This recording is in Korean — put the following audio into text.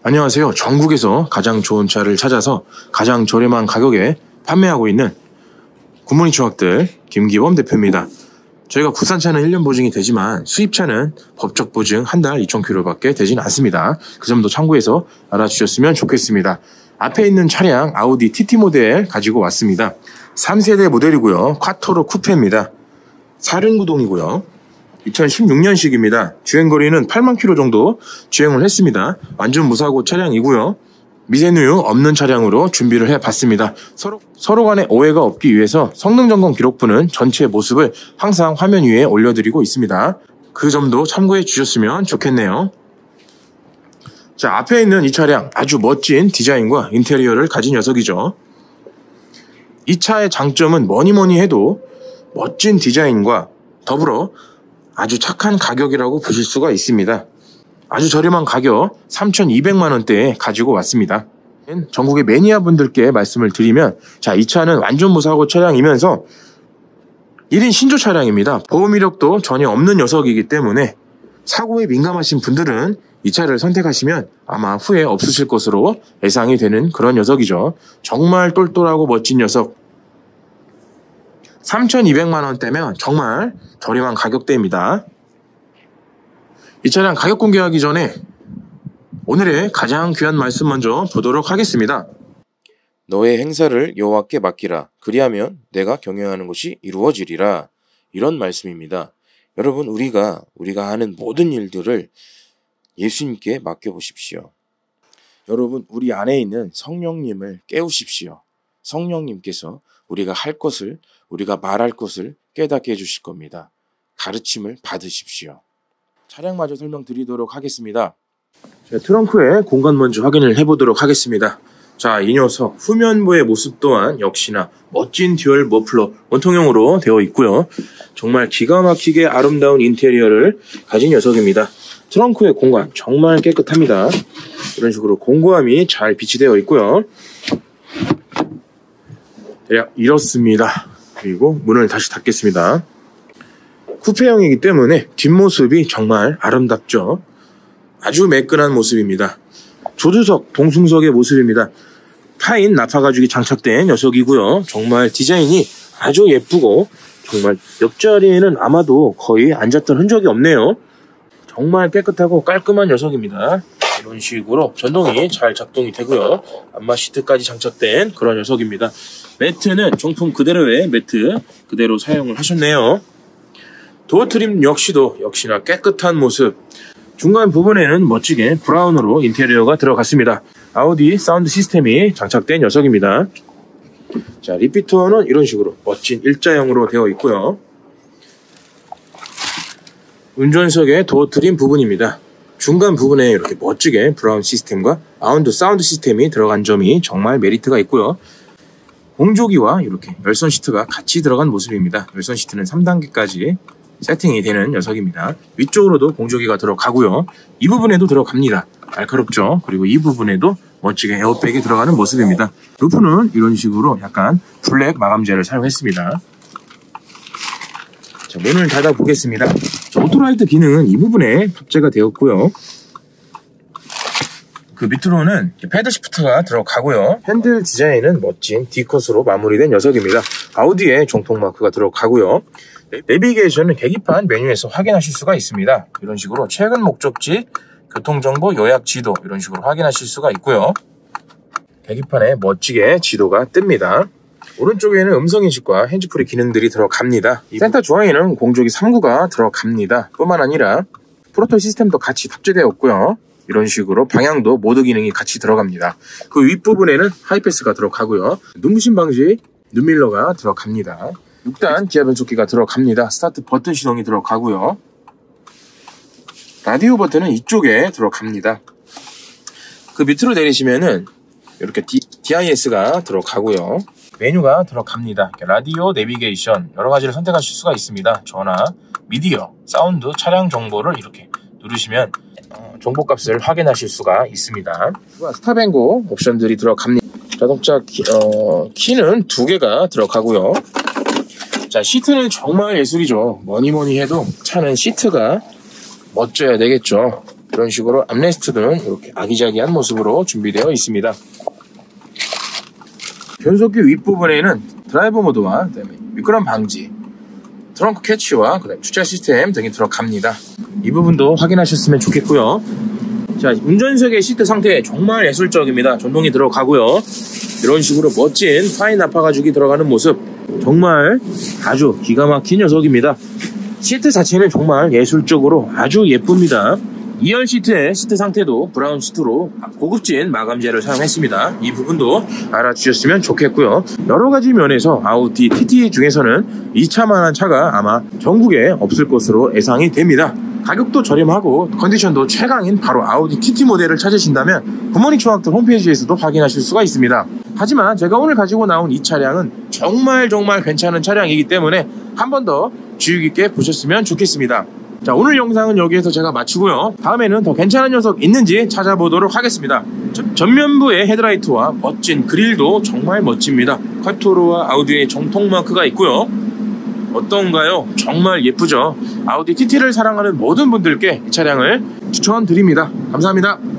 안녕하세요. 전국에서 가장 좋은 차를 찾아서 가장 저렴한 가격에 판매하고 있는 굿모닝 총학들 김기범 대표입니다. 저희가 국산차는 1년 보증이 되지만 수입차는 법적 보증 한 달 2,000km밖에 되진 않습니다. 그 점도 참고해서 알아주셨으면 좋겠습니다. 앞에 있는 차량 아우디 TT 모델 가지고 왔습니다. 3세대 모델이고요. 콰토로 쿠페입니다. 4륜구동이고요. 2016년식입니다. 주행거리는 8만 km 정도 주행을 했습니다. 완전 무사고 차량이고요. 미세누유 없는 차량으로 준비를 해봤습니다. 서로 간에 오해가 없기 위해서 성능점검 기록부는 전체 모습을 항상 화면 위에 올려드리고 있습니다. 그 점도 참고해 주셨으면 좋겠네요. 자, 앞에 있는 이 차량 아주 멋진 디자인과 인테리어를 가진 녀석이죠. 이 차의 장점은 뭐니 해도 멋진 디자인과 더불어 아주 착한 가격이라고 보실 수가 있습니다. 아주 저렴한 가격 3,200만원대에 가지고 왔습니다. 전국의 매니아분들께 말씀을 드리면, 자, 이 차는 완전 무사고 차량이면서 1인 신조 차량입니다. 보험 이력도 전혀 없는 녀석이기 때문에 사고에 민감하신 분들은 이 차를 선택하시면 아마 후회 없으실 것으로 예상이 되는 그런 녀석이죠. 정말 똘똘하고 멋진 녀석. 3,200만원대면 정말 저렴한 가격대입니다. 이 차량 가격 공개하기 전에 오늘의 가장 귀한 말씀 먼저 보도록 하겠습니다. 너의 행사를 여호와께 맡기라. 그리하면 내가 경영하는 것이 이루어지리라. 이런 말씀입니다. 여러분, 우리가 하는 모든 일들을 예수님께 맡겨보십시오. 여러분, 우리 안에 있는 성령님을 깨우십시오. 성령님께서 우리가 할 것을, 우리가 말할 것을 깨닫게 해주실 겁니다. 가르침을 받으십시오. 차량마저 설명드리도록 하겠습니다. 자, 트렁크의 공간 먼저 확인을 해보도록 하겠습니다. 자, 이 녀석 후면부의 모습 또한 역시나 멋진 듀얼 머플러 원통형으로 되어 있고요. 정말 기가 막히게 아름다운 인테리어를 가진 녀석입니다. 트렁크의 공간 정말 깨끗합니다. 이런 식으로 공구함이 잘 비치되어 있고요. 대략 이렇습니다. 그리고 문을 다시 닫겠습니다. 쿠페형이기 때문에 뒷모습이 정말 아름답죠. 아주 매끈한 모습입니다. 조수석, 동승석의 모습입니다. 파인 나파 가죽이 장착된 녀석이고요. 정말 디자인이 아주 예쁘고 정말 옆자리에는 아마도 거의 앉았던 흔적이 없네요. 정말 깨끗하고 깔끔한 녀석입니다. 이런 식으로 전동이 잘 작동이 되고요. 안마 시트까지 장착된 그런 녀석입니다. 매트는 정품 그대로의 매트 그대로 사용을 하셨네요. 도어 트림 역시나 깨끗한 모습. 중간 부분에는 멋지게 브라운으로 인테리어가 들어갔습니다. 아우디 사운드 시스템이 장착된 녀석입니다. 자, 리피터는 이런 식으로 멋진 일자형으로 되어 있고요. 운전석의 도어 트림 부분입니다. 중간 부분에 이렇게 멋지게 브라운 시스템과 사운드 시스템이 들어간 점이 정말 메리트가 있고요. 공조기와 이렇게 열선 시트가 같이 들어간 모습입니다. 열선 시트는 3단계까지 세팅이 되는 녀석입니다. 위쪽으로도 공조기가 들어가고요. 이 부분에도 들어갑니다. 날카롭죠? 그리고 이 부분에도 멋지게 에어백이 들어가는 모습입니다. 루프는 이런 식으로 약간 블랙 마감재를 사용했습니다. 자, 문을 닫아 보겠습니다. 자, 오토라이트 기능은 이 부분에 탑재가 되었고요. 그 밑으로는 패드 시프트가 들어가고요. 핸들 디자인은 멋진 D컷으로 마무리된 녀석입니다. 아우디에 정통 마크가 들어가고요. 내비게이션은 계기판 메뉴에서 확인하실 수가 있습니다. 이런 식으로 최근 목적지, 교통정보, 요약 지도 이런 식으로 확인하실 수가 있고요. 계기판에 멋지게 지도가 뜹니다. 오른쪽에는 음성인식과 핸즈프리 기능들이 들어갑니다. 센터 중앙에는 공조기 3구가 들어갑니다. 뿐만 아니라 프로토 시스템도 같이 탑재되었고요. 이런 식으로 방향도 모드 기능이 같이 들어갑니다. 그 윗부분에는 하이패스가 들어가고요. 눈부심 방지 눈밀러가 들어갑니다. 6단 기아 변속기가 들어갑니다. 스타트 버튼 시동이 들어가고요. 라디오 버튼은 이쪽에 들어갑니다. 그 밑으로 내리시면은 이렇게 DIS가 들어가고요. 메뉴가 들어갑니다. 라디오, 내비게이션 여러 가지를 선택하실 수가 있습니다. 전화, 미디어, 사운드, 차량 정보를 이렇게 누르시면 정보값을 확인하실 수가 있습니다. 스탑앤고 옵션들이 들어갑니다. 자동차 키는 2개가 들어가고요. 자, 시트는 정말 예술이죠. 뭐니 해도 차는 시트가 멋져야 되겠죠. 이런 식으로 암레스트는 이렇게 아기자기한 모습으로 준비되어 있습니다. 변속기 윗부분에는 드라이버 모드와 그다음에 미끄럼 방지, 트렁크 캐치와 그다음에 주차 시스템 등이 들어갑니다. 이 부분도 확인하셨으면 좋겠고요. 자, 운전석의 시트 상태 정말 예술적입니다. 전동이 들어가고요. 이런 식으로 멋진 파인 나파 가죽이 들어가는 모습 정말 아주 기가 막힌 녀석입니다. 시트 자체는 정말 예술적으로 아주 예쁩니다. 2열 시트의 시트 상태도 브라운 시트로 고급진 마감재를 사용했습니다. 이 부분도 알아주셨으면 좋겠고요. 여러가지 면에서 아우디 TT 중에서는 이 차만한 차가 아마 전국에 없을 것으로 예상이 됩니다. 가격도 저렴하고 컨디션도 최강인 바로 아우디 TT 모델을 찾으신다면 굿모닝 총학들 홈페이지에서도 확인하실 수가 있습니다. 하지만 제가 오늘 가지고 나온 이 차량은 정말 괜찮은 차량이기 때문에 한 번 더 주의 깊게 보셨으면 좋겠습니다. 자, 오늘 영상은 여기에서 제가 마치고요. 다음에는 더 괜찮은 녀석 있는지 찾아보도록 하겠습니다. 전면부의 헤드라이트와 멋진 그릴도 정말 멋집니다. 콰토로와 아우디의 정통 마크가 있고요. 어떤가요? 정말 예쁘죠? 아우디 TT를 사랑하는 모든 분들께 이 차량을 추천드립니다. 감사합니다.